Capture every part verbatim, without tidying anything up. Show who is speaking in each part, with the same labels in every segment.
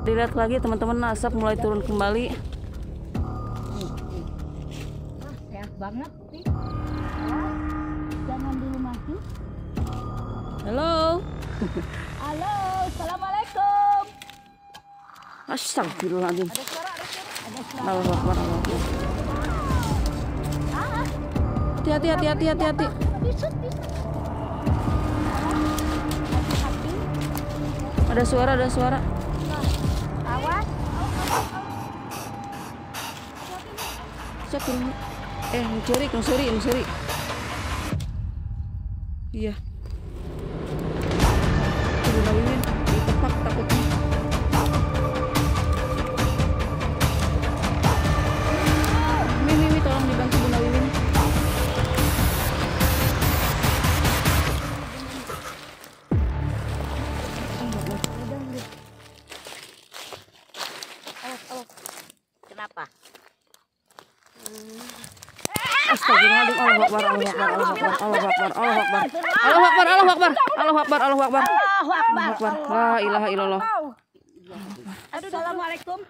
Speaker 1: Dilihat lagi teman-teman, asap mulai turun kembali.
Speaker 2: Ah, sehat banget sih. Jangan dulu mati.
Speaker 1: Halo.
Speaker 2: Halo, assalamualaikum.
Speaker 1: Astagfirullahaladzim.
Speaker 2: Ada suara, ada suara, ada suara.
Speaker 1: Allahu Akbar, Allahu Akbar.
Speaker 2: Ah,
Speaker 1: Hati-hati, hati-hati, hati-hati.
Speaker 2: disut, disut. Hati-hati.
Speaker 1: Ada suara, ada suara.
Speaker 2: Awas.
Speaker 1: Cek dulu. Eh, mencuri, mencuri, mencuri. Iya. Udah Wiwin, ditepak takutnya. Mimi, Mimi, tolong dibantu Bunda Wiwin.
Speaker 2: Kenapa?
Speaker 1: Astagfirullahaladzim, Allahu Akbar, Allahu Akbar, Allahu Akbar, Allahu Akbar, Allahu Akbar, Allahu Akbar, Allahu Akbar, Allahu Akbar, Allahu Akbar,
Speaker 2: Allahu Akbar.
Speaker 1: Allahu Akbar, la ilaha illallah.
Speaker 2: Assalamualaikum.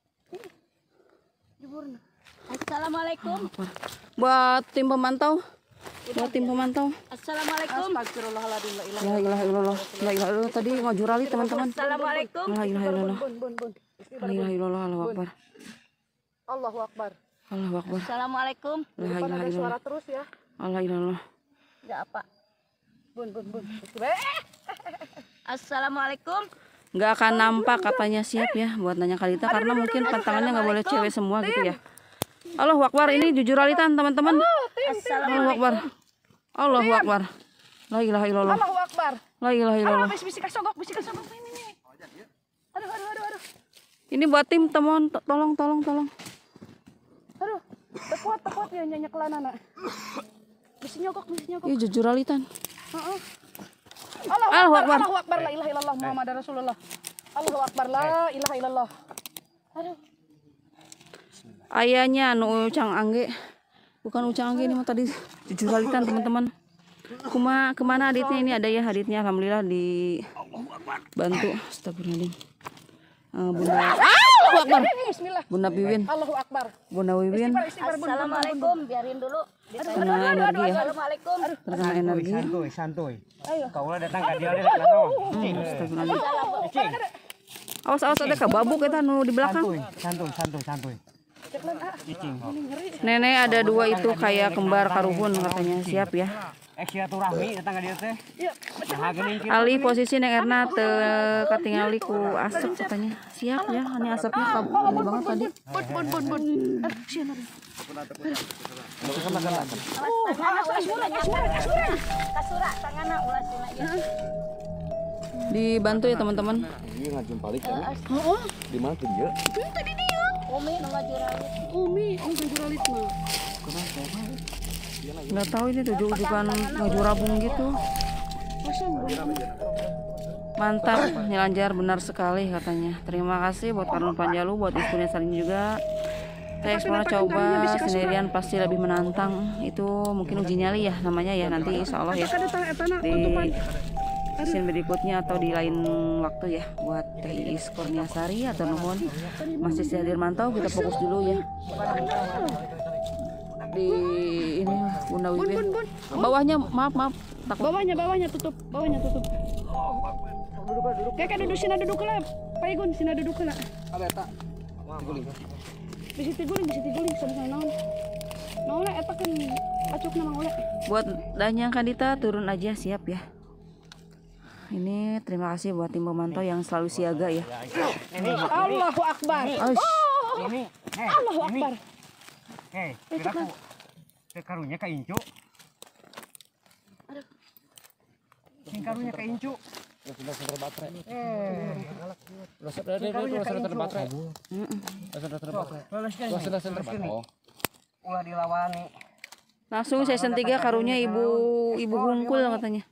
Speaker 2: Assalamualaikum.
Speaker 1: Buat tim pemantau, buat tim pemantau.
Speaker 2: Assalamualaikum.
Speaker 1: Astagfirullahaladzim, la ilaha illallah, la ilaha illallah. Tadi ngajurali teman-teman.
Speaker 2: Assalamualaikum.
Speaker 1: La ilaha illallah,
Speaker 3: Bun, bun, bun.
Speaker 1: la ilaha illallah, Allahu Akbar,
Speaker 3: Allahu Akbar.
Speaker 1: Allahu Akbar,
Speaker 2: Assalamualaikum.
Speaker 1: la
Speaker 3: Depan
Speaker 1: ilaha
Speaker 3: ada suara
Speaker 1: illallah,
Speaker 3: terus ya.
Speaker 1: la ilaha illallah.
Speaker 2: Enggak apa.
Speaker 3: Bun, bun, bun.
Speaker 2: Assalamualaikum.
Speaker 1: Nggak akan nampak katanya, siap ya buat nanya Kalita karena mungkin pantangannya nggak boleh cewek semua gitu ya. Allahu Akbar, ini jujur alitan teman-teman. Allahu Akbar, Allahu Akbar, la ilaha illallah,
Speaker 3: Allahu Akbar.
Speaker 1: la ilaha illallah.
Speaker 3: Bis bisik sogok, bisik sogok ini nih. Aduh, aduh, aduh, aduh.
Speaker 1: Ini buat tim teman, to- tolong, tolong, tolong.
Speaker 3: Aduh. Tekuat, tekuat ya nyanyi kelana nak. Bisa nyogok, bisa nyogok.
Speaker 1: Ini jujur alitan.
Speaker 3: Heeh. Allahu
Speaker 1: Allahu
Speaker 3: Akbar,
Speaker 1: Akbar.
Speaker 3: Allahu Akbar, la ilaha illallah Muhammad Rasulullah. Allahu Akbar, la ilaha illallah. Aduh.
Speaker 1: Ayahnya anu Ucang Angge, bukan Ucang Angge ini mah tadi jujur alitan teman-teman. Kuma kemana aditnya, ini ada ya aditnya, alhamdulillah dibantu. Astagfirullahaladzim. Uh, Bunda, Allahu Akbar,
Speaker 3: Bismillah.
Speaker 1: Bunda Wiwin,
Speaker 3: Allahu Akbar.
Speaker 1: Bunda Wiwin
Speaker 3: Istighfar, bun, bun, bun, bun.
Speaker 2: Assalamualaikum. Biarin dulu.
Speaker 1: terkena energi ya,
Speaker 2: Assalamualaikum.
Speaker 1: terkena energi.
Speaker 4: Santuy, santuy.
Speaker 3: Ayo.
Speaker 4: Kaulah datang ke dia lihat lano.
Speaker 1: Hmm, astagfirullahaladzim. Awas, awas ada kababuk kita nu di belakang.
Speaker 4: Santuy, santuy, santuy, santuy. Cicing.
Speaker 1: Nenek ada dua itu kayak kembar karuhun katanya, siap ya.
Speaker 4: Silaturahmi datang ke dia teh. Nah, geuning kieu.
Speaker 1: Ali posisi Neng Erna te katingali ku asap katanya, siap ya. Ini asapnya kab ini banget tadi.
Speaker 3: Bun, bun, bun, bun. Aduh, sian aduh.
Speaker 2: Kasura tangana ulah sina ieu.
Speaker 1: Dibantu ya teman-teman.
Speaker 5: Iya ngajum balik kan? Di mana tuh dia?
Speaker 2: Umi nu ngajuralit.
Speaker 3: Umi, om juralit mah.
Speaker 1: Nggak tahu ini tujuh-tujukan ngejurabung gitu. Mantap, nyelanjar benar sekali katanya. Terima kasih buat Karun Panjalu, buat istrinya Salin juga. Teks mana coba sendirian pasti lebih menantang. Itu mungkin uji nyali ya namanya ya, nanti insya Allah ya di scene berikutnya atau di lain waktu ya. Buat Teh Iis Kurniasari atau nuhun masih hadir mantau, kita fokus dulu ya di ini Bunda Wiwin. Bawahnya maaf maaf takut.
Speaker 3: Bawahnya, bawahnya tutup, bawahnya tutup. Kakak duduk sini, duduk lah. Pak Igun sini duduk lah.
Speaker 5: Ada eta. Guling.
Speaker 3: Bisa tiguling, bisa tiguling sama naon. Naon lah eta kan acuk nama oleh.
Speaker 1: Buat Danyang Kandita turun aja, siap ya. Ini terima kasih buat tim pemantau yang selalu siaga ya.
Speaker 3: Allahu Akbar.
Speaker 1: Aish.
Speaker 4: Ini, heh,
Speaker 3: Allahu
Speaker 4: ini.
Speaker 3: Akbar.
Speaker 4: Heh, kira ku teh karunya ka incu. Sing karunya ka incu.
Speaker 5: Sudah seter baterai.
Speaker 4: Eh,
Speaker 5: Udah seter udah seter baterai. Udah seter baterai. Udah seter seter baterai. Oh.
Speaker 4: ulah dilawani.
Speaker 1: Langsung season tiga karunya ibu ibu hungkul katanya.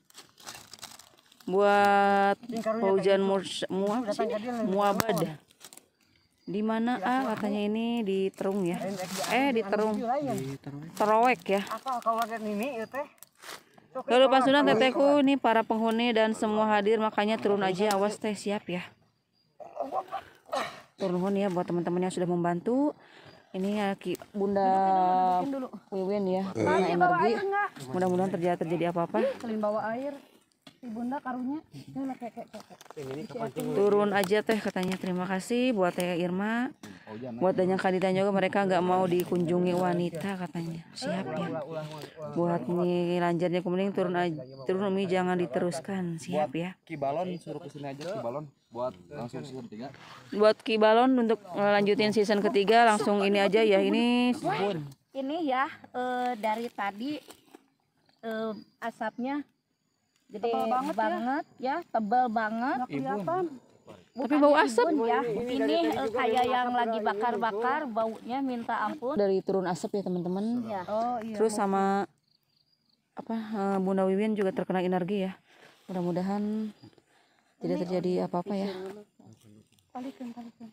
Speaker 1: Buat Paujan Murs Muab sih, Muabad. Di mana ah katanya ini di Terung ya. Eh di Terung. Terowek ya.
Speaker 4: Apa kalau ada nini ieu teh?
Speaker 1: Lalu pasunan teteku nih para penghuni dan semua hadir, makanya turun aja, awas teh, siap ya. Turun nuhun ya buat teman-teman yang sudah membantu. Ini ya Ki, Bunda
Speaker 3: Bikin dulu.
Speaker 1: Wiwin ya.
Speaker 3: Lagi
Speaker 1: Bunda
Speaker 3: bawa
Speaker 1: energi.
Speaker 3: air enggak?
Speaker 1: Mudah-mudahan terjadi terjadi apa-apa.
Speaker 3: Kalian bawa air. Si bunda karunya. Ini lah kayak kayak kayak.
Speaker 1: Turun aja teh katanya. Terima kasih buat Teh Irma. Buat Danyang Kaditan juga mereka nggak mau dikunjungi wanita katanya. Siap ya. Buat nih lanjarnya kemudian turun aja. Turun Umi jangan diteruskan. Siap ya.
Speaker 5: Ki Balon suruh kesini aja Ki Balon buat langsung season tiga.
Speaker 1: Buat Ki Balon untuk lanjutin season ketiga langsung ini aja ya. Ini
Speaker 2: Ini ya eh, dari tadi eh, asapnya gede
Speaker 3: Tebal
Speaker 2: banget,
Speaker 3: banget
Speaker 2: ya. tebal banget.
Speaker 3: Nggak kelihatan.
Speaker 1: tapi bau asap.
Speaker 2: Bun, ya. Ini eh, kayak yang lagi bakar-bakar, baunya minta ampun.
Speaker 1: Dari turun asap ya teman-teman.
Speaker 2: Ya.
Speaker 3: Oh iya.
Speaker 1: Terus sama apa eh, Bunda Wiwin juga terkena energi ya. Mudah-mudahan tidak terjadi apa-apa ya.
Speaker 3: Balikin, balikin.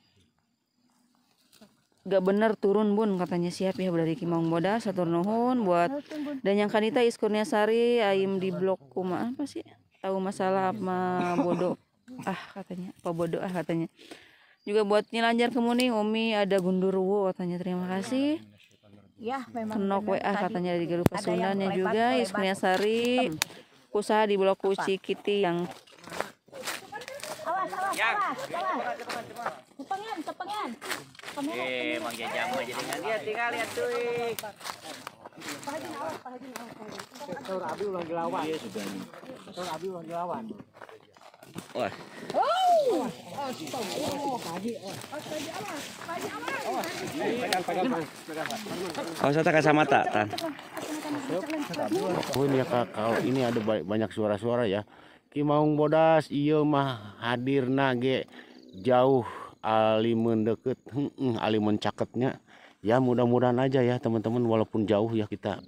Speaker 1: Gak bener turun bun katanya. Siap ya dari Kimong Boda satur nuhun buat dan yang kanita Iskurnia Sari aim di blok kuma apa sih tahu masalah apa bodoh ah katanya apa bodoh ah katanya juga buat nyelanjar kemuning Umi ada gundurwo katanya. Terima kasih.
Speaker 2: Ya, memang
Speaker 1: Kenok W
Speaker 2: benar
Speaker 1: A
Speaker 2: tadi.
Speaker 1: katanya dari Garupa
Speaker 2: Ada yang
Speaker 1: Sundanya
Speaker 2: lebat,
Speaker 1: juga
Speaker 2: lebat.
Speaker 1: Iskurnia Sari usaha di blok Kuci Kiti yang
Speaker 2: Awas, awas, awas, awas. Kepengen, kepengen.
Speaker 6: Eh, Bang Jajang mah jadi nggak dia tinggal lihat tuh.
Speaker 4: Tahu Abi ulang dilawan. Iya sudah nih. Tahu Abi ulang dilawan.
Speaker 6: Wah. Oh, saya kacamata, Tan.
Speaker 7: Oh ini ya Kak, kalau ini ada ba- banyak suara-suara ya. Ki Maung Bodas ieu mah hadir nage jauh ali mendeket, heeh, ali mencaketnya. Ya mudah-mudahan aja ya teman-teman walaupun jauh ya kita.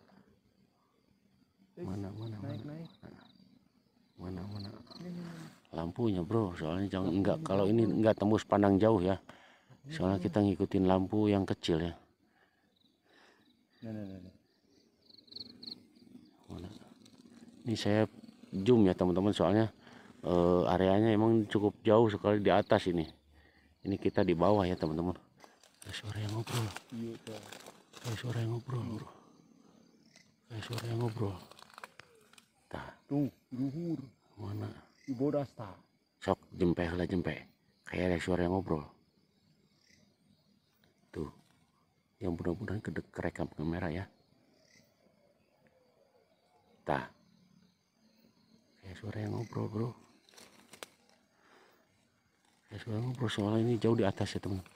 Speaker 7: Mana mana mana. Mana mana. Lampunya bro, soalnya jangan enggak kalau ini enggak tembus pandang jauh ya. Soalnya kita ngikutin lampu yang kecil ya. Mana? Ini saya zoom ya teman-teman soalnya eh, areanya emang cukup jauh sekali di atas ini. Ini kita di bawah ya teman-teman. Ada suara yang ngobrol. Ada suara yang ngobrol bro. Ada suara yang ngobrol. Tah.
Speaker 4: Tuh, luhur.
Speaker 7: Mana?
Speaker 4: Di Bodas ta.
Speaker 7: Sok jempe lah jempe. Kayak ada suara yang ngobrol. Tuh. Yang mudah-mudahan kedek kerekam kamera ya. Tah. Kayak suara yang ngobrol bro. Kayak suara yang ngobrol soalnya ini jauh di atas ya teman.